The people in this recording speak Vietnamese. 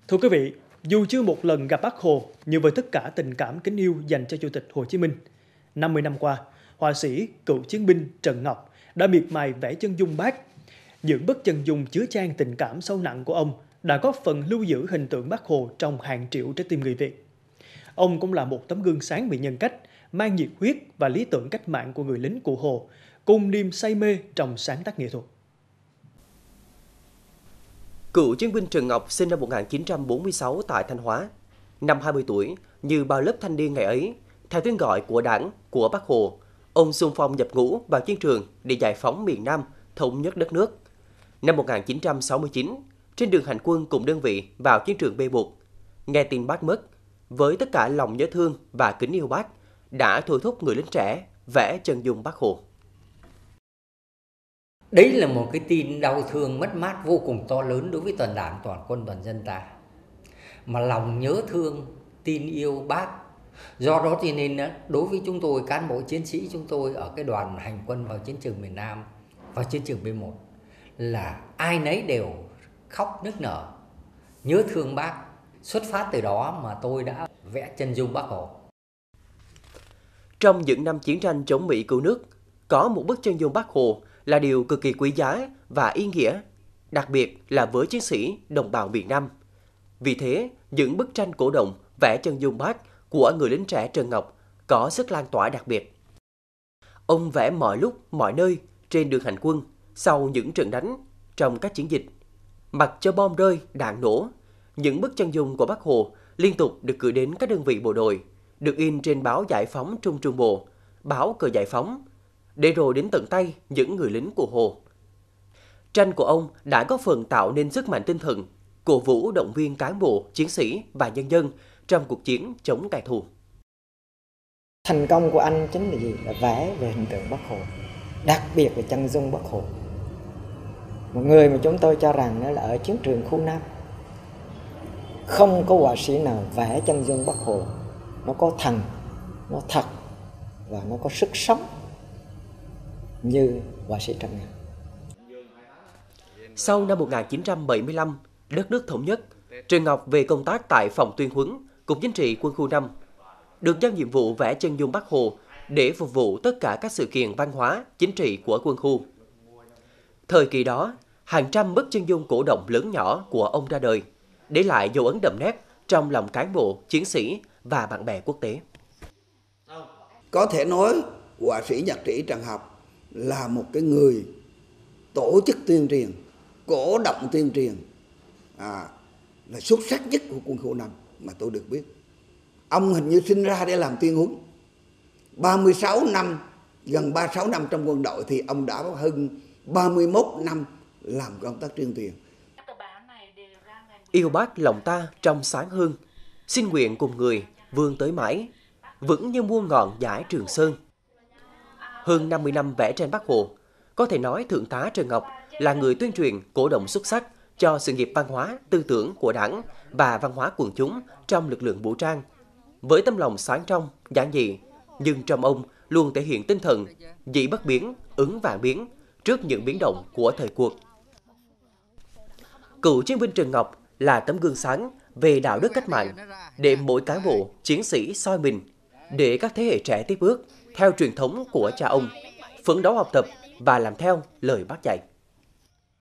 Thưa quý vị, dù chưa một lần gặp Bác Hồ, nhưng với tất cả tình cảm kính yêu dành cho Chủ tịch Hồ Chí Minh, 50 năm qua, họa sĩ, cựu chiến binh Trần Ngọc đã miệt mài vẽ chân dung Bác. Những bức chân dung chứa chan tình cảm sâu nặng của ông đã góp phần lưu giữ hình tượng Bác Hồ trong hàng triệu trái tim người Việt. Ông cũng là một tấm gương sáng về nhân cách, mang nhiệt huyết và lý tưởng cách mạng của người lính cụ Hồ, cùng niềm say mê trong sáng tác nghệ thuật. Cựu chiến binh Trần Ngọc sinh năm 1946 tại Thanh Hóa. Năm 20 tuổi, như bao lớp thanh niên ngày ấy, theo tiếng gọi của Đảng, của Bác Hồ, ông xung phong nhập ngũ vào chiến trường để giải phóng miền Nam, thống nhất đất nước. Năm 1969, trên đường hành quân cùng đơn vị vào chiến trường B1, nghe tin Bác mất, với tất cả lòng nhớ thương và kính yêu Bác, đã thôi thúc người lính trẻ vẽ chân dung Bác Hồ. Đấy là một cái tin đau thương mất mát vô cùng to lớn đối với toàn Đảng, toàn quân, toàn dân ta. Mà lòng nhớ thương, tin yêu Bác. Do đó thì nên đối với chúng tôi, cán bộ chiến sĩ chúng tôi ở cái đoàn hành quân vào chiến trường miền Nam, vào chiến trường B1, là ai nấy đều khóc nức nở, nhớ thương Bác. Xuất phát từ đó mà tôi đã vẽ chân dung Bác Hồ. Trong những năm chiến tranh chống Mỹ cứu nước, có một bức chân dung Bác Hồ là điều cực kỳ quý giá và ý nghĩa, đặc biệt là với chiến sĩ đồng bào miền Nam. Vì thế, những bức tranh cổ động vẽ chân dung Bác của người lính trẻ Trần Ngọc có sức lan tỏa đặc biệt. Ông vẽ mọi lúc, mọi nơi trên đường hành quân, sau những trận đánh, trong các chiến dịch. Mặc cho bom rơi, đạn nổ, những bức chân dung của Bác Hồ liên tục được gửi đến các đơn vị bộ đội, được in trên báo Giải phóng Trung Trung Bộ, báo Cờ Giải phóng, để rồi đến tận tay những người lính của Hồ. Tranh của ông đã góp phần tạo nên sức mạnh tinh thần, cổ vũ động viên cán bộ, chiến sĩ và nhân dân trong cuộc chiến chống kẻ thù. Thành công của anh chính là gì? Là vẽ về hình tượng Bác Hồ, đặc biệt là chân dung Bác Hồ. Một người mà chúng tôi cho rằng đó là ở chiến trường khu Nam, không có họa sĩ nào vẽ chân dung Bác Hồ nó có thần, nó thật và nó có sức sống như họa sĩ Trần Ngọc. Sau năm 1975, đất nước thống nhất, Trần Ngọc về công tác tại phòng tuyên huấn, Cục Chính trị Quân khu 5, được giao nhiệm vụ vẽ chân dung Bác Hồ để phục vụ tất cả các sự kiện văn hóa, chính trị của quân khu. Thời kỳ đó, hàng trăm bức chân dung cổ động lớn nhỏ của ông ra đời, để lại dấu ấn đậm nét trong lòng cán bộ, chiến sĩ và bạn bè quốc tế. Có thể nói họa sĩ nhạc sĩ Trần Ngọc là một cái người tổ chức tuyên truyền, cổ động tuyên truyền là xuất sắc nhất của quân khu 5 mà tôi được biết. Ông hình như sinh ra để làm tuyên huấn. 36 năm, gần 36 năm trong quân đội thì ông đã hơn 31 năm làm công tác tuyên truyền. Yêu Bác lòng ta trong sáng hương, xin nguyện cùng người vươn tới mãi, vững như muôn ngọn dải Trường Sơn. Hơn 50 năm vẽ tranh Bác Hồ, có thể nói Thượng tá Trần Ngọc là người tuyên truyền cổ động xuất sắc cho sự nghiệp văn hóa, tư tưởng của Đảng và văn hóa quần chúng trong lực lượng vũ trang. Với tấm lòng sáng trong, giản dị, nhưng trong ông luôn thể hiện tinh thần dị bất biến, ứng vạn biến trước những biến động của thời cuộc. Cựu chiến binh Trần Ngọc là tấm gương sáng về đạo đức cách mạng để mỗi cán bộ, chiến sĩ soi mình, để các thế hệ trẻ tiếp bước theo truyền thống của cha ông, phấn đấu học tập và làm theo lời Bác dạy.